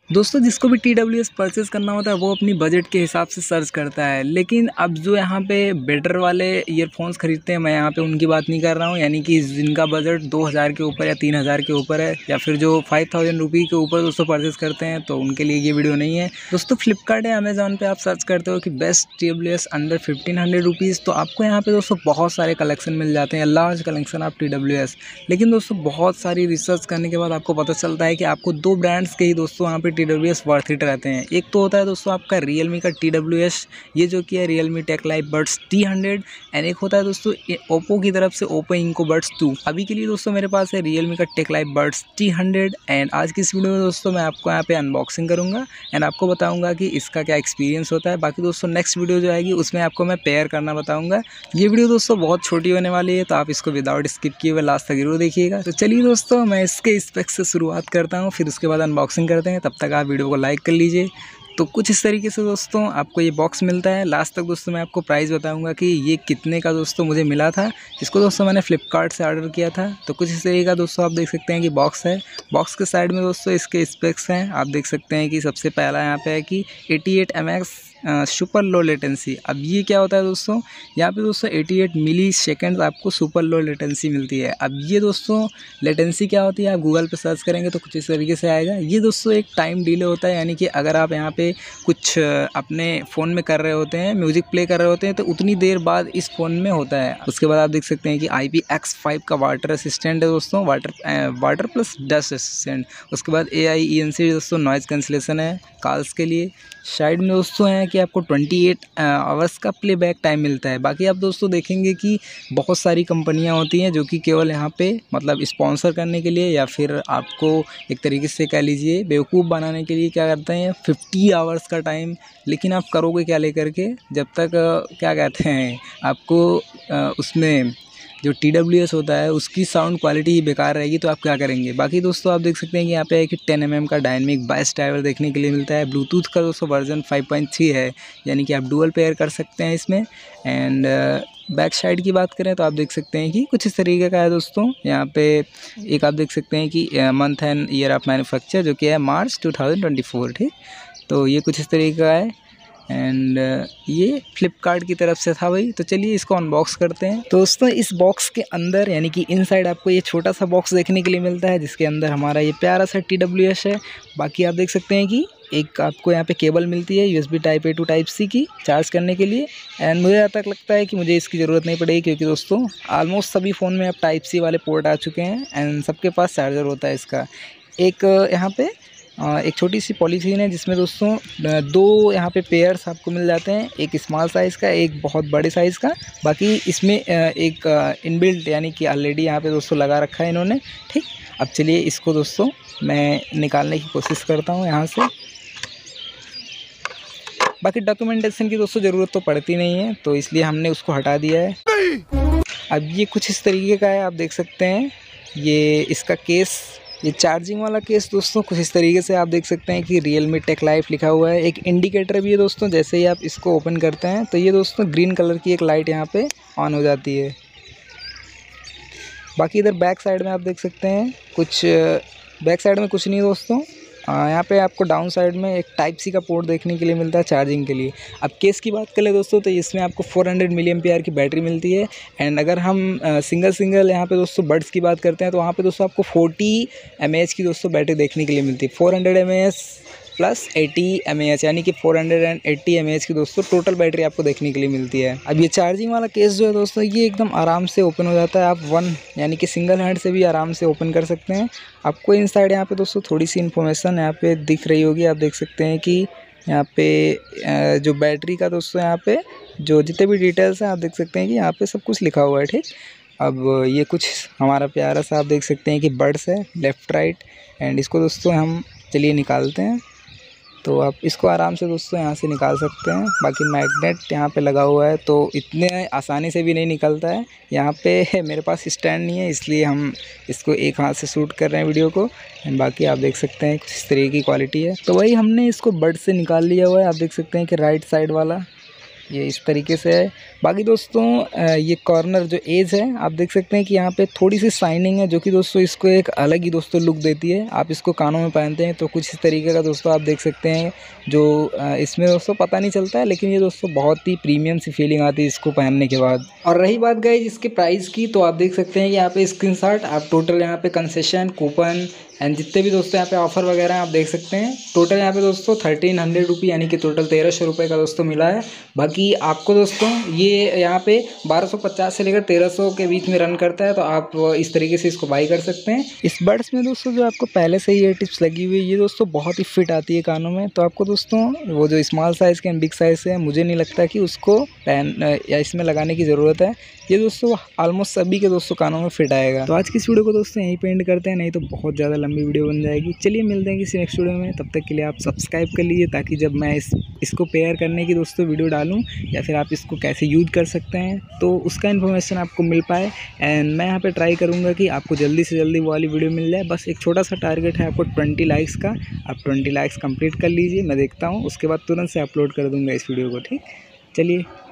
दोस्तों जिसको भी TWS परचेज़ करना होता है वो अपनी बजट के हिसाब से सर्च करता है, लेकिन अब जो यहाँ पे बेटर वाले ईयरफोन्स खरीदते हैं, मैं यहाँ पे उनकी बात नहीं कर रहा हूँ। यानी कि जिनका बजट 2000 के ऊपर या 3000 के ऊपर है, या फिर जो 5000 रुपये के ऊपर दोस्तों परचेज़ करते हैं, तो उनके लिए ये वीडियो नहीं है। दोस्तों फ्लिपकार्ट या अमेज़ॉन पे आप सर्च करते हो कि बेस्ट TWS अंडर 1500 रुपीज़, तो आपको यहाँ पे दोस्तों बहुत सारे कलेक्शन मिल जाते हैं, लार्ज कलेक्शन ऑफ TWS। लेकिन दोस्तों बहुत सारी रिसर्च करने के बाद आपको पता चलता है कि आपको 2 ब्रांड्स के ही दोस्तों यहाँ पे TWS वर्थ इट रहते हैं। एक तो होता है दोस्तों आपका Realme का TWS, ये जो कि है Realme Tech Life Buds T100, and एक होता है दोस्तों Oppo की तरफ से Oppo Enco Buds 2। अभी के लिए दोस्तों मेरे पास है Realme का Tech Life Buds T100, and आज की इस वीडियो में दोस्तों मैं आपको यहाँ पे अनबॉक्सिंग करूँगा एंड आपको बताऊँगा कि इसका क्या एक्सपीरियंस होता है। बाकी दोस्तों नेक्स्ट वीडियो जो आएगी उसमें आपको मैं पेयर करना बताऊँगा। ये वीडियो दोस्तों बहुत छोटी होने वाली है, तो आप इसको विदाउट स्किप किए हुए लास्ट तक जरूर देखिएगा। तो चलिए दोस्तों मैं इसके स्पेक्स से शुरुआत करता हूँ, फिर उसके बाद अनबॉक्सिंग करते हैं। तब तक आप वीडियो को लाइक कर लीजिए। तो कुछ इस तरीके से दोस्तों आपको ये बॉक्स मिलता है। लास्ट तक दोस्तों मैं आपको प्राइस बताऊंगा कि ये कितने का दोस्तों मुझे मिला था, इसको दोस्तों मैंने फ्लिपकार्ट से ऑर्डर किया था। तो कुछ इस तरीके का दोस्तों आप देख सकते हैं कि बॉक्स है। बॉक्स के साइड में दोस्तों इसके स्पेक्स हैं। आप देख सकते हैं कि सबसे पहला यहाँ पे है कि 88 mAh सुपर लो लेटेंसी। अब ये क्या होता है दोस्तों, यहाँ पे दोस्तों 88 मिली सेकेंड आपको सुपर लो लेटेंसी मिलती है। अब ये दोस्तों लेटेंसी क्या होती है, आप गूगल पे सर्च करेंगे तो कुछ इस तरीके से आएगा। ये दोस्तों एक टाइम डिले होता है, यानी कि अगर आप यहाँ पे कुछ अपने फ़ोन में कर रहे होते हैं, म्यूज़िक प्ले कर रहे होते हैं, तो उतनी देर बाद इस फ़ोन में होता है। उसके बाद आप देख सकते हैं कि IPX5 का वाटर असिस्टेंट है दोस्तों, वाटर प्लस डस्ट असिस्टेंट। उसके बाद AIENC दोस्तों नॉइज़ कैंसिलेशन है कॉल्स के लिए। साइड में दोस्तों है कि आपको 28 आवर्स का प्लेबैक टाइम मिलता है। बाकी आप दोस्तों देखेंगे कि बहुत सारी कंपनियां होती हैं जो कि केवल यहाँ पे मतलब स्पॉन्सर करने के लिए या फिर आपको एक तरीके से कह लीजिए बेवकूफ़ बनाने के लिए क्या करते हैं 50 आवर्स का टाइम। लेकिन आप करोगे क्या लेकर के, जब तक क्या कहते हैं आपको उसमें जो TWS होता है उसकी साउंड क्वालिटी ही बेकार रहेगी, तो आप क्या करेंगे। बाकी दोस्तों आप देख सकते हैं कि यहाँ पे है कि 10 mm का डायनेमिक बाइस ड्राइवर देखने के लिए मिलता है। ब्लूटूथ का दोस्तों वर्जन 5.3 है, यानी कि आप डुअल पेयर कर सकते हैं इसमें। एंड बैक साइड की बात करें तो आप देख सकते हैं कि कुछ इस तरीके का है दोस्तों। यहाँ पे एक आप देख सकते हैं कि month and year of manufacture जो कि है मार्च 2024, ठीक। तो ये कुछ इस तरीके का है, एंड ये फ्लिपकार्ट की तरफ से था भाई। तो चलिए इसको अनबॉक्स करते हैं। तो दोस्तों इस बॉक्स के अंदर यानी कि इनसाइड आपको ये छोटा सा बॉक्स देखने के लिए मिलता है, जिसके अंदर हमारा ये प्यारा सा TWS है। बाकी आप देख सकते हैं कि एक आपको यहाँ पे केबल मिलती है USB type A to type C की चार्ज करने के लिए। एंड मुझे यहाँ तक लगता है कि मुझे इसकी ज़रूरत नहीं पड़ेगी, क्योंकि दोस्तों ऑलमोस्ट सभी फ़ोन में अब टाइप C वाले पोर्ट आ चुके हैं एंड सबके पास चार्जर होता है इसका। एक यहाँ पे एक छोटी सी पॉलीथीन है जिसमें दोस्तों 2 यहाँ पे पेयर्स आपको मिल जाते हैं, एक स्मॉल साइज़ का, एक बहुत बड़े साइज़ का। बाकी इसमें एक इनबिल्ट यानी कि ऑलरेडी यहाँ पे दोस्तों लगा रखा है इन्होंने, ठीक। अब चलिए इसको दोस्तों मैं निकालने की कोशिश करता हूँ यहाँ से। बाकी डॉक्यूमेंटेशन की दोस्तों ज़रूरत तो पड़ती नहीं है, तो इसलिए हमने उसको हटा दिया है। अब ये कुछ इस तरीके का है, आप देख सकते हैं ये इसका केस, ये चार्जिंग वाला केस दोस्तों कुछ इस तरीके से आप देख सकते हैं कि Realme Tech Life लिखा हुआ है। एक इंडिकेटर भी है दोस्तों, जैसे ही आप इसको ओपन करते हैं तो ये दोस्तों ग्रीन कलर की एक लाइट यहाँ पे ऑन हो जाती है। बाकी इधर बैक साइड में आप देख सकते हैं कुछ, बैक साइड में कुछ नहीं दोस्तों। यहाँ पे आपको डाउन साइड में एक टाइप C का पोर्ट देखने के लिए मिलता है चार्जिंग के लिए। अब केस की बात करें दोस्तों तो इसमें आपको 400 mAh की बैटरी मिलती है। एंड अगर हम सिंगल यहाँ पे दोस्तों बड्स की बात करते हैं तो वहाँ पे दोस्तों आपको 40 mAh की दोस्तों बैटरी देखने के लिए मिलती है। 400 mAh प्लस 80 mAh, यानी कि 480 mAh की दोस्तों टोटल बैटरी आपको देखने के लिए मिलती है। अब ये चार्जिंग वाला केस जो है दोस्तों ये एकदम आराम से ओपन हो जाता है। आप यानी कि सिंगल हैंड से भी आराम से ओपन कर सकते हैं। आपको इनसाइड यहाँ पे दोस्तों थोड़ी सी इन्फॉर्मेशन यहाँ पे दिख रही होगी। आप देख सकते हैं कि यहाँ पे जो बैटरी का दोस्तों यहाँ पे जो जितने भी डिटेल्स हैं आप देख सकते हैं कि यहाँ पे सब कुछ लिखा हुआ है, ठीक। अब ये कुछ हमारा प्यारा सा आप देख सकते हैं कि बड्स है लेफ़्ट राइट, एंड इसको दोस्तों हम चलिए निकालते हैं। तो आप इसको आराम से दोस्तों यहाँ से निकाल सकते हैं। बाकी मैग्नेट यहाँ पे लगा हुआ है, तो इतने आसानी से भी नहीं निकलता है। यहाँ पे मेरे पास स्टैंड नहीं है, इसलिए हम इसको एक हाथ से शूट कर रहे हैं वीडियो को। एंड बाकी आप देख सकते हैं कुछ इस तरीके की क्वालिटी है। तो वही हमने इसको बड से निकाल लिया हुआ है। आप देख सकते हैं कि राइट साइड वाला ये इस तरीके से है। बाकी दोस्तों ये कॉर्नर जो एज है आप देख सकते हैं कि यहाँ पे थोड़ी सी शाइनिंग है, जो कि दोस्तों इसको एक अलग ही दोस्तों लुक देती है। आप इसको कानों में पहनते हैं तो कुछ इस तरीके का दोस्तों आप देख सकते हैं, जो इसमें दोस्तों पता नहीं चलता है, लेकिन ये दोस्तों बहुत ही प्रीमियम सी फीलिंग आती है इसको पहनने के बाद। और रही बात गाइस इसके प्राइस की, तो आप देख सकते हैं यहाँ पे स्क्रीनशॉट, आप टोटल यहाँ पे कंसेशन कूपन एंड जितने भी दोस्तों यहाँ पे ऑफर वगैरह हैं आप देख सकते हैं। टोटल यहाँ पे दोस्तों 1300 रुपये यानी कि टोटल 1300 रुपये का दोस्तों मिला है। बाकी आपको दोस्तों ये यहाँ पे 1250 से लेकर 1300 के बीच में रन करता है, तो आप इस तरीके से इसको बाई कर सकते हैं। इस बड्स में दोस्तों जो आपको पहले से ही ईयर टिप्स लगी हुई है, ये दोस्तों बहुत ही फिट आती है कानों में। तो आपको दोस्तों वो जो स्मॉल साइज़ के बिग साइज़ है, मुझे नहीं लगता कि उसको या इसमें लगाने की ज़रूरत है। ये दोस्तों ऑलमोस्ट सभी के दोस्तों कानों में फिट आएगा। तो आज की इस वीडियो को दोस्तों यहीं पे एंड करते हैं, नहीं तो बहुत ज़्यादा लंबी वीडियो बन जाएगी। चलिए मिलते हैं किसी नेक्स्ट वीडियो में, तब तक के लिए आप सब्सक्राइब कर लीजिए, ताकि जब मैं इसको पेयर करने की दोस्तों वीडियो डालूं या फिर आप इसको कैसे यूज़ कर सकते हैं तो उसका इन्फॉर्मेशन आपको मिल पाए। एंड मैं यहाँ पे ट्राई करूँगा कि आपको जल्दी से जल्दी वो वाली वीडियो मिल जाए। बस एक छोटा सा टारगेट है आपको 20 लाइक्स का, आप 20 लाइक्स कंप्लीट कर लीजिए, मैं देखता हूँ, उसके बाद तुरंत से अपलोड कर दूँगा इस वीडियो को। ठीक, चलिए।